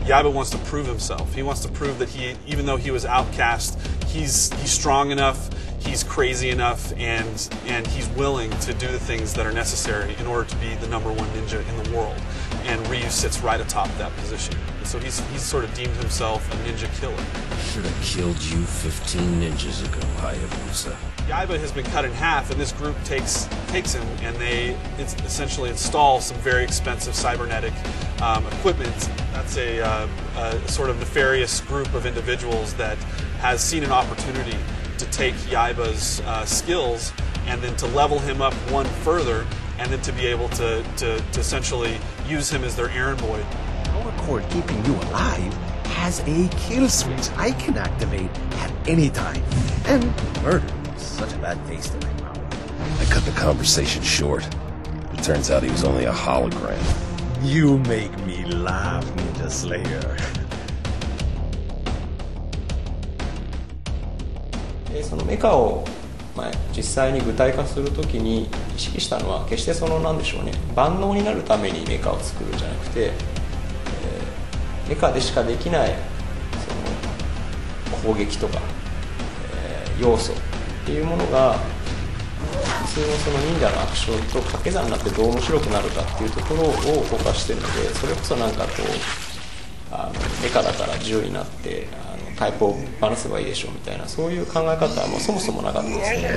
Yaiba wants to prove himself. He wants to prove that even though he was outcast, he's strong enough, he's crazy enough, and he's willing to do the things that are necessary in order to be the #1 ninja in the world. And Ryu sits right atop that position. And so he's sort of deemed himself a ninja killer. Should have killed you 15 ninjas ago, Hayabusa. Yaiba has been cut in half, and this group takes him, and they essentially install some very expensive cybernetic equipment. That's a sort of nefarious group of individuals that has seen an opportunity to take Yaiba's skills and then to level him up one further, and then to be able to essentially use him as their errand boy. Our cord keeping you alive has a kill switch I can activate at any time. And murder is such a bad taste in my mouth. I cut the conversation short. It turns out he was only a hologram. You make me laugh, Ninja Slayer. そのメカを実際に具体化するときに意識したのは決してなんでしょうね、万能になるためにメカを作るんじゃなくて、メカでしかできない攻撃とか、要素っていうものが普通の忍者のアクションと掛け算になってどう面白くなるかっていうところを動かしてるので、それこそなんかこうメカだから10になってタイプをバラせばいいでしょうみたいな、そういう考え方はもうそもそもなかったですね。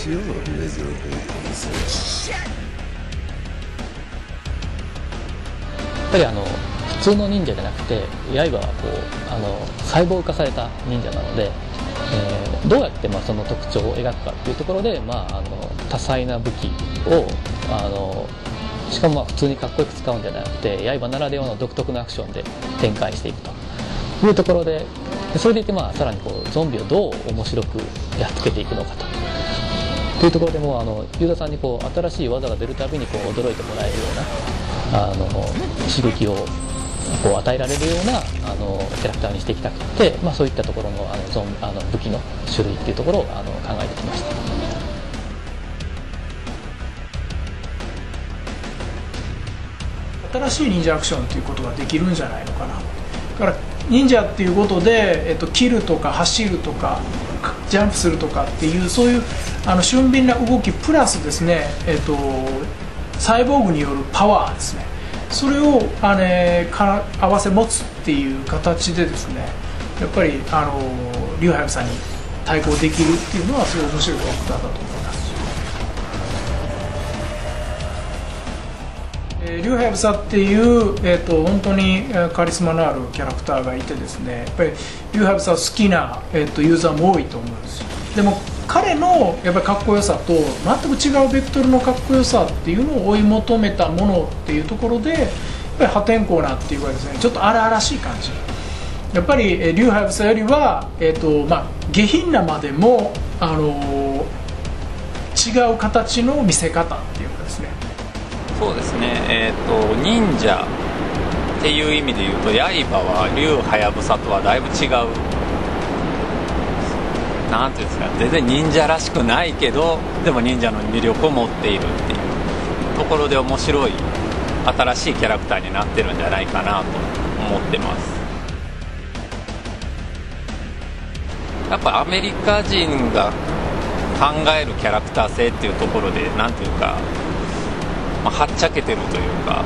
やっぱり普通の忍者じゃなくて刃はこう細胞化された忍者なので、どうやってその特徴を描くかっていうところで、多彩な武器をしかも普通にかっこよく使うんじゃなくて刃ならではの独特のアクションで展開していくというところで、それでいてさらにこうゾンビをどう面白くやっつけていくのかというところでもユーザーさんにこう新しい技が出るたびにこう驚いてもらえるような刺激をこう与えられるようなキャラクターにしていきたくて、そういったところの武器の種類っていうところを考えてきました。 新しい忍者アクションっていうことができるんじゃないのかな。だから忍者っていうことで、切るとか走るとかジャンプするとかっていうそういう俊敏な動きプラスですね、サイボーグによるパワーですね、それを合わせ持つっていう形でですね、やっぱりリュウハヤブサに対抗できるっていうのはすごい面白いキャラクターだと思います。リュウハヤブサっていう、本当にカリスマのあるキャラクターがいてですね、やっぱりリュウハヤブサを好きな、ユーザーも多いと思うんですよ。でも彼のやっぱりかっこよさと全く違うベクトルのかっこよさっていうのを追い求めたものっていうところで、やっぱり破天荒なっていうかですね、ちょっと荒々しい感じ、やっぱりリュウハヤブサよりは、下品なまでも違う形の見せ方っていうかですね。 そうですね、忍者っていう意味で言うと刃はリュウハヤブサとはだいぶ違う、なんていうんですか、全然忍者らしくないけどでも忍者の魅力を持っているっていうところで面白い新しいキャラクターになってるんじゃないかなと思ってます。やっぱアメリカ人が考えるキャラクター性っていうところでなんていうか、はっちゃけてるというか、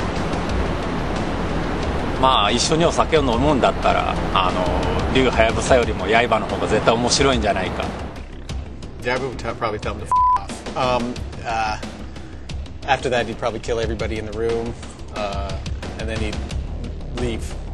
一緒にお酒を飲むんだったらリュウハヤブサよりも刃の方が絶対面白いんじゃないか。 Yaiba would probably tell him to off. After that, he'd probably kill everybody in the room, and then he'd leave.